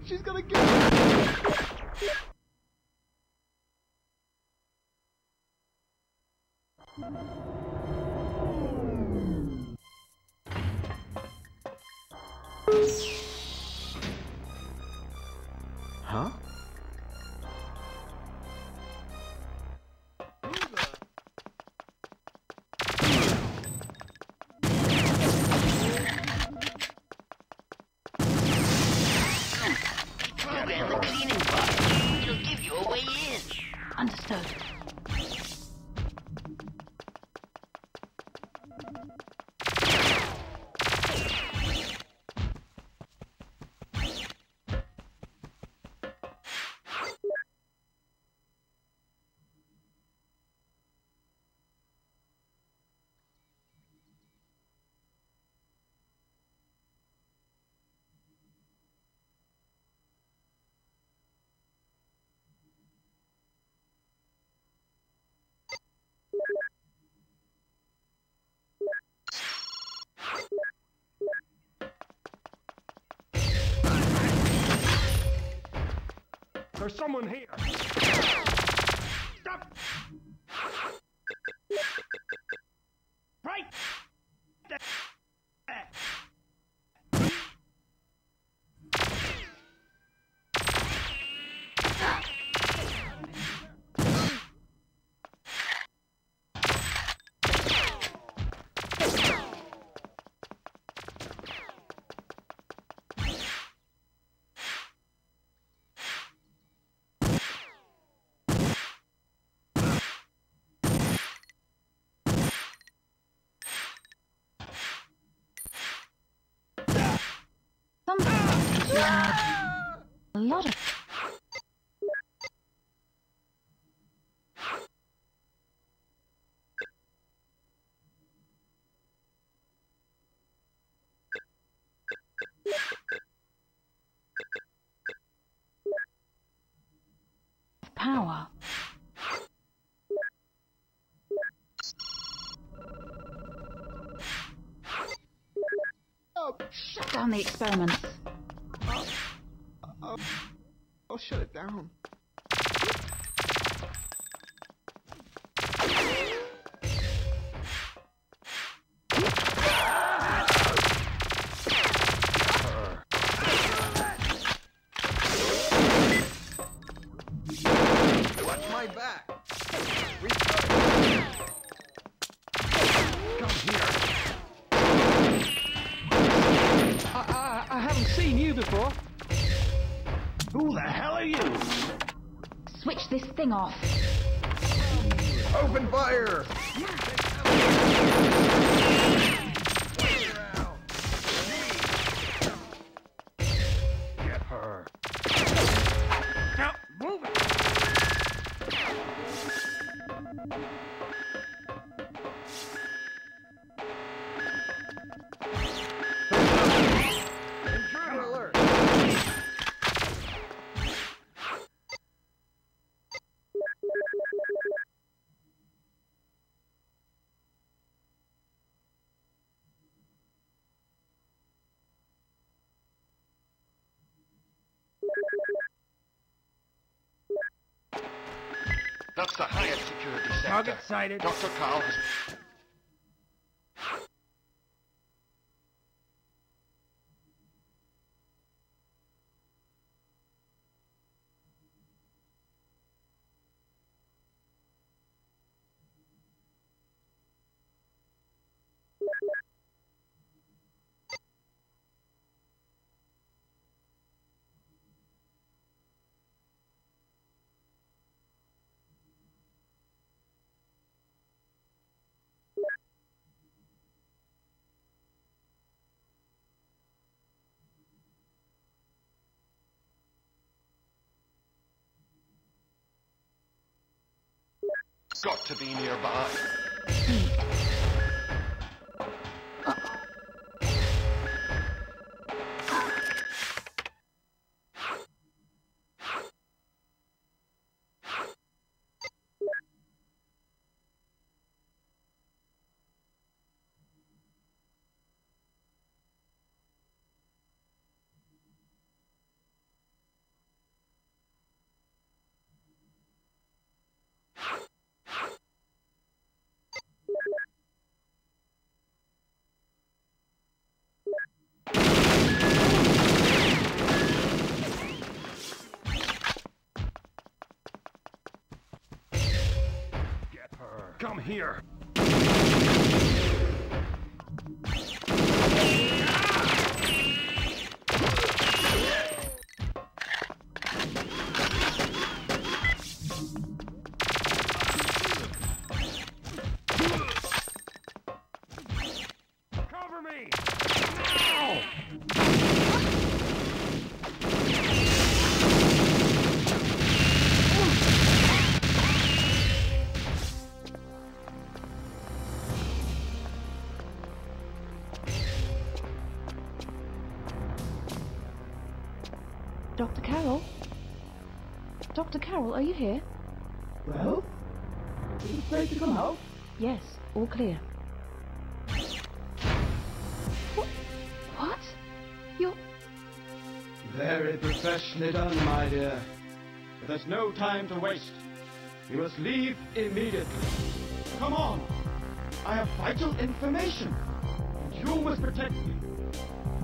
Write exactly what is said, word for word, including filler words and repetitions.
She's gonna get it! Huh? Program the cleaning bot. It'll give you a way in. Understood. There's someone here! Stop! Right! there! A lot of power. Shut down the experiments. Uh, I'll shut it down. Watch my back. Come here. I, I, I haven't seen you before. Who the hell are you? Switch this thing off. Open fire! Get her. Now, move it! Intruder alert! That's the highest security sector. Target sighted. Doctor Carl has... got to be nearby. here. Cover me! Ow! Doctor Carroll? Doctor Carroll, are you here? Well? Is it safe to come out? Yes, all clear. What? What? You're... Very professionally done, my dear. But there's no time to waste. You must leave immediately. Come on! I have vital information, and you must protect me.